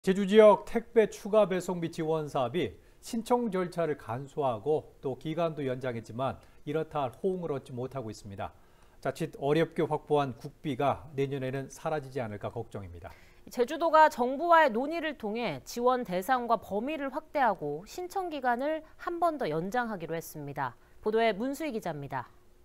제주 지역 택배 추가 배송비 지원 사업이 신청 절차를 간소화하고 또 기간도 연장했지만 이렇다 할 호응을 얻지 못하고 있습니다. 자칫 어렵게 확보한 국비가 내년에는 사라지지 않을까 걱정입니다. 제주도가 정부와의 논의를 통해 지원 대상과 범위를 확대하고 신청 기간을 한 번 더 연장하기로 했습니다. 보도에 문수희 기자입니다.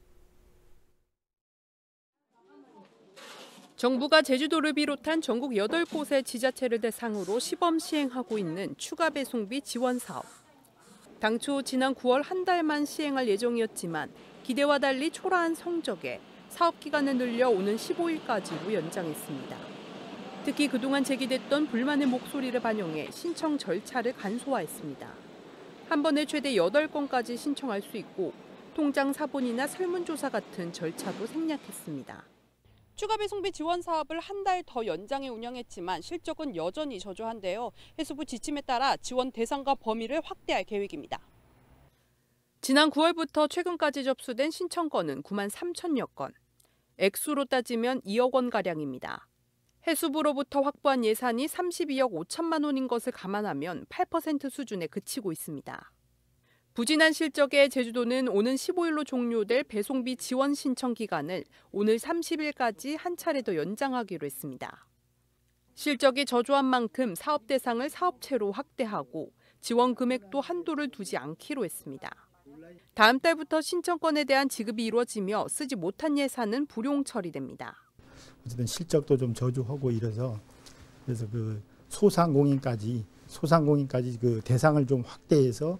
정부가 제주도를 비롯한 전국 8곳의 지자체를 대상으로 시범 시행하고 있는 추가 배송비 지원 사업. 당초 지난 9월 한 달만 시행할 예정이었지만 기대와 달리 초라한 성적에 사업 기간을 늘려 오는 15일까지로 연장했습니다. 특히 그동안 제기됐던 불만의 목소리를 반영해 신청 절차를 간소화했습니다. 한 번에 최대 8건까지 신청할 수 있고 통장 사본이나 설문조사 같은 절차도 생략했습니다. 추가 배송비 지원 사업을 한 달 더 연장해 운영했지만 실적은 여전히 저조한데요. 해수부 지침에 따라 지원 대상과 범위를 확대할 계획입니다. 지난 9월부터 최근까지 접수된 신청건은 9만 3천여 건. 액수로 따지면 2억 원가량입니다. 해수부로부터 확보한 예산이 32억 5천만 원인 것을 감안하면 8% 수준에 그치고 있습니다. 부진한 실적에 제주도는 오는 15일로 종료될 배송비 지원 신청 기간을 오늘 30일까지 한 차례 더 연장하기로 했습니다. 실적이 저조한 만큼 사업 대상을 사업체로 확대하고 지원 금액도 한도를 두지 않기로 했습니다. 다음 달부터 신청건에 대한 지급이 이루어지며 쓰지 못한 예산은 불용 처리됩니다. 어쨌든 실적도 좀 저조하고 이래서 그래서 그 소상공인까지 그 대상을 좀 확대해서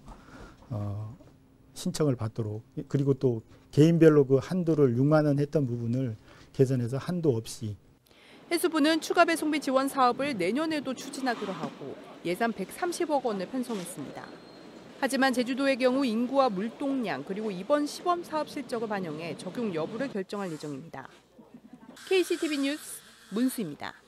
신청을 받도록, 그리고 또 개인별로 그 한도를 6만 원 했던 부분을 개선해서 한도 없이. 해수부는 추가 배송비 지원 사업을 내년에도 추진하기로 하고 예산 130억 원을 편성했습니다. 하지만 제주도의 경우 인구와 물동량 그리고 이번 시범 사업 실적을 반영해 적용 여부를 결정할 예정입니다. KCTV 뉴스 문수입니다.